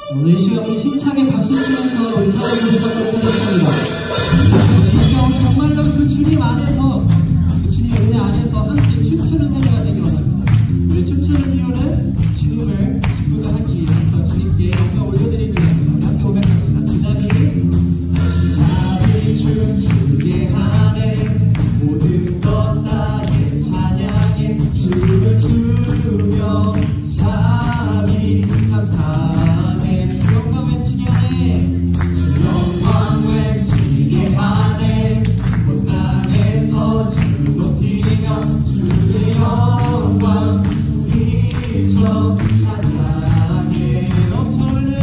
오늘 이 시간 우리 힘차게 박수 치면서 우리 찬양을 시작하도록 하겠습니다. 오늘 이 시간 정말로 그 주님 안에서, 그 주님 은혜 안에서 함께 춤추는 세대가 되기 원합니다. 우리 춤추는 이유는 주님을 기쁘게 하기 위해서 주님께 영광 올려드리기 위해서입니다. 우리 함께 고백하겠습니다. 주님이 춤추게 하네, 모든 것 나의 찬양에 주를 주며 잠이 감사하네. 주 영광 외치게 하네, 주 영광 외치게 하네. 온 땅에서 주 높이며 주의 영광 소리쳐 찬양해. 넘쳐흐르는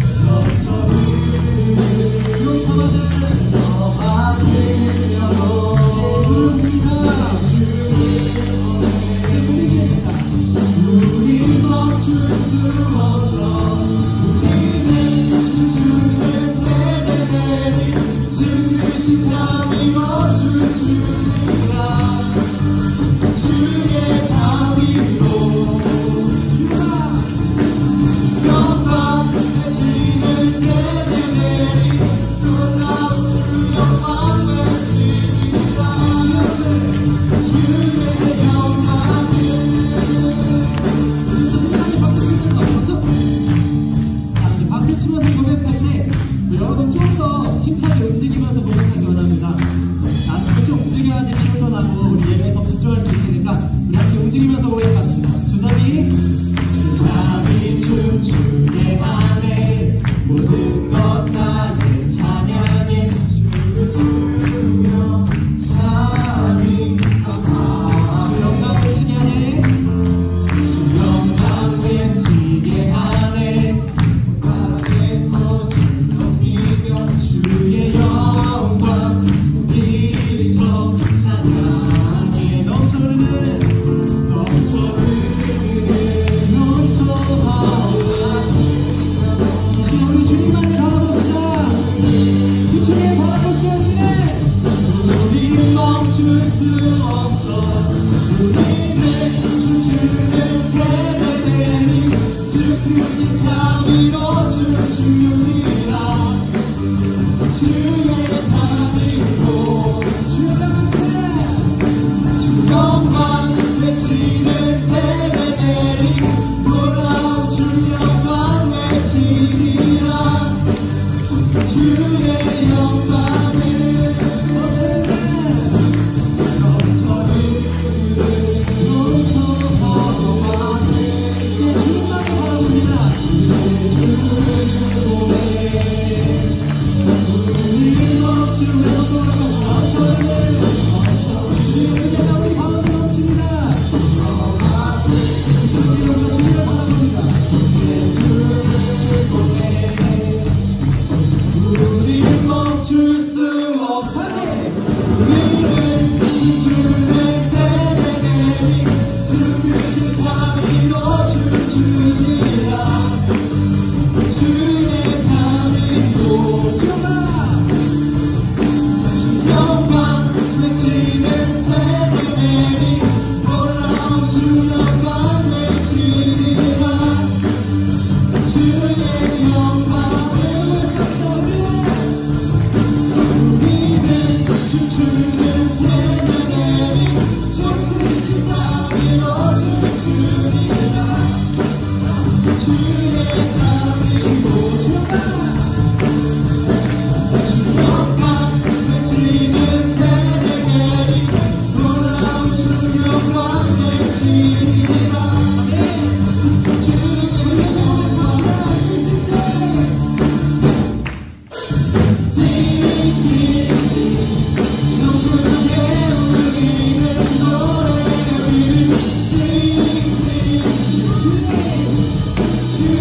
용서받은 우리 멈출 수 없어. 우리는 주의 세대들이 주의 자비로 춤추리라. 주의 자비로 영광 되시는 세대들이 놀라운 주 영광 외치리라. 주의 박수 치면서 고백할 때 여러분 좀 더 힘차게 움직이면서 고백하기 원합니다. 나중에 좀 움직여야지 힘도 나고 우리 예배에 더 집중할 수 있으니까 우리 함께 움직이면서 고백합시다. 주사비 춤추게 하네, 모든 것 나의 찬양에 주를 부르며 잠이 감사하네. 주 영광 외치게 하네, 주 영광 외치게 하네. 주의 영광 소리쳐 찬양해. 넘쳐흐르는 지금 우리 주님만을 바라봅시다. 그 주님 바라볼 때에 우리 멈출 수 없어. 우리는 춤추는 세대들이 주 크신 자비로 춤추리라. 주의 자비로 주 영광 외치는 세대들이 놀라운 주 영광 외치리라. 주의 영광을 넘쳐흐르는 하네. 이제 주님만을 바라봅니다. 이제 주를 보내. 우리 멈추는 넘쳐흐르는 주님의 우리 마음이 넘칩니다. 우리 영광 주님을 바라봅니다. 이제 주를 보내. 우리 멈출 수 없어. 우리는 주의 세대들이 주 크신 자비로 춤추리라. 주의 자비로 영광 외치는 세대들이 놀라운 주 영광 외치리라. 주의 영광을 우리는 춤추는 세대들이 주 크신 자비로 춤추리라. 주의 자비로 영광 외치는 세대들이 놀라운 주 영광 외치리라. 주의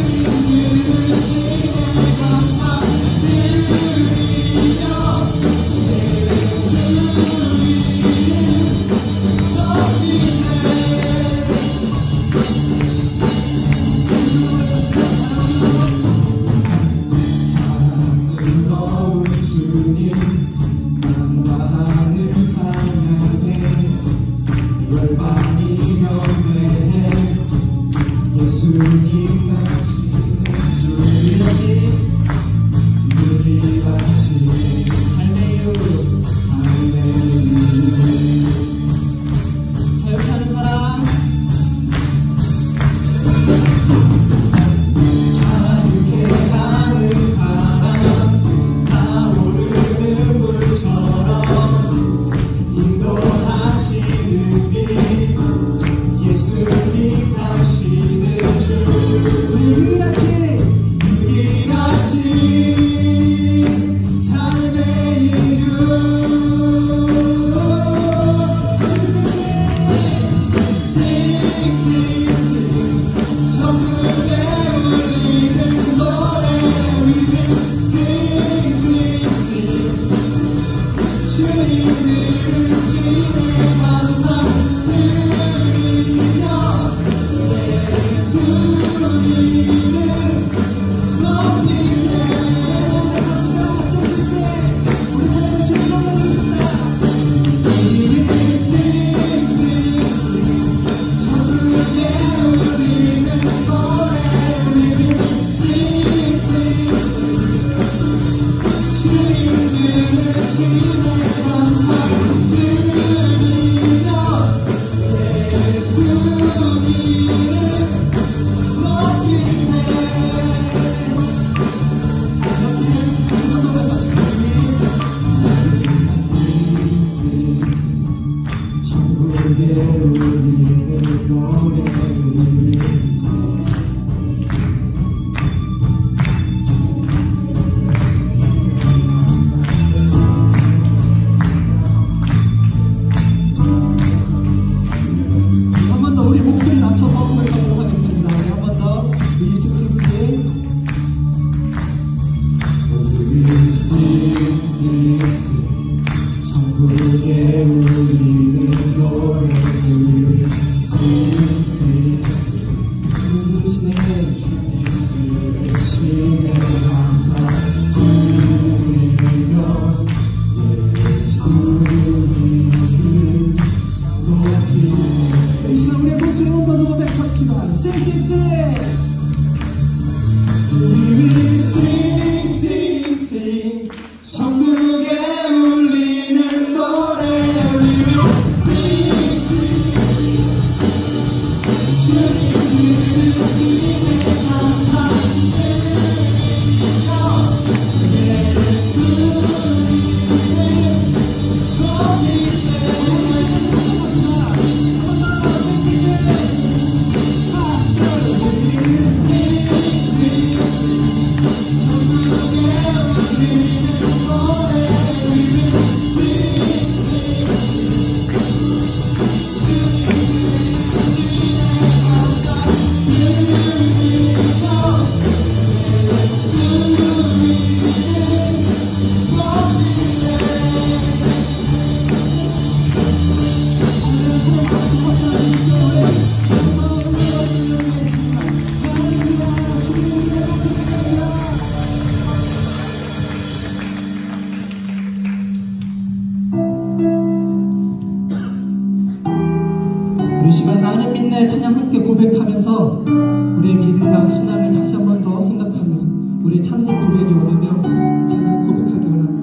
우리 시간 나는 믿네 찬양 함께 고백하면서 우리의 믿음과 신앙을 다시 한 번 더 생각하며 우리의 참된 고백이 오려며 찬양 고백하기 원합니다.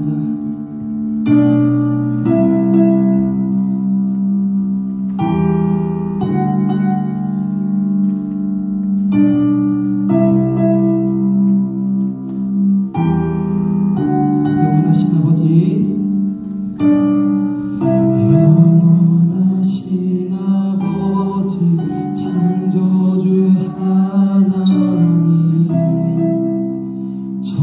영원하신 아버지, 창조주 하나님,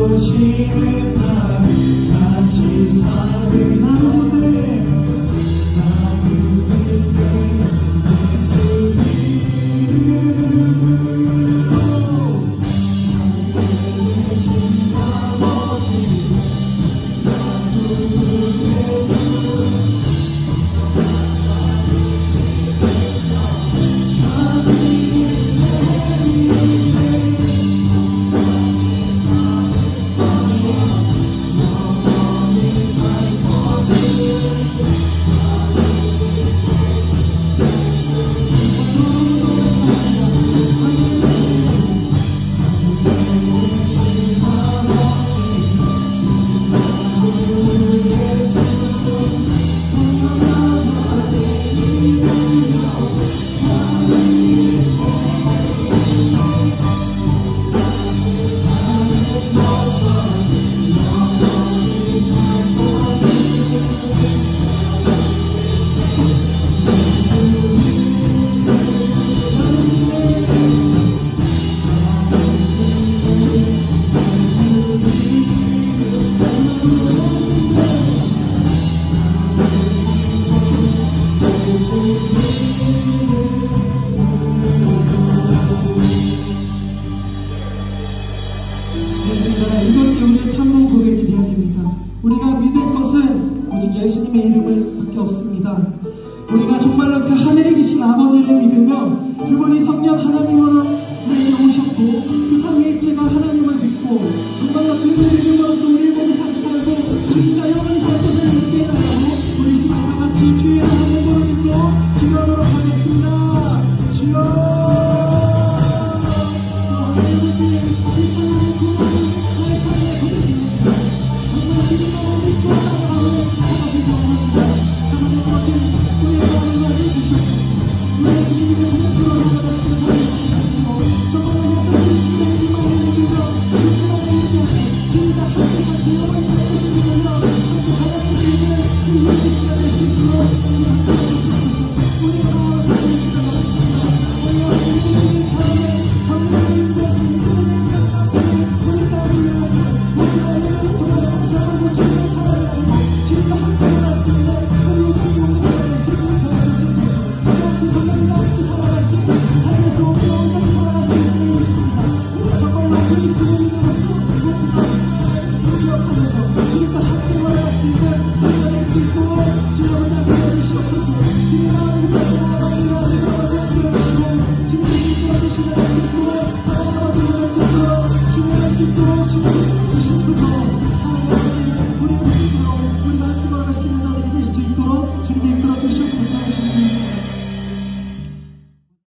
오시는 날 다시 사는 나무들 이것이 우리의 참된 고백이 되어야 됩니다. 우리가 믿을 것은 오직 예수님의 이름을 밖에 없습니다. 우리가 정말로 그 하늘에 계신 아버지를 믿으며 그분이 성령 하나님으로 우리에게 오셨고 그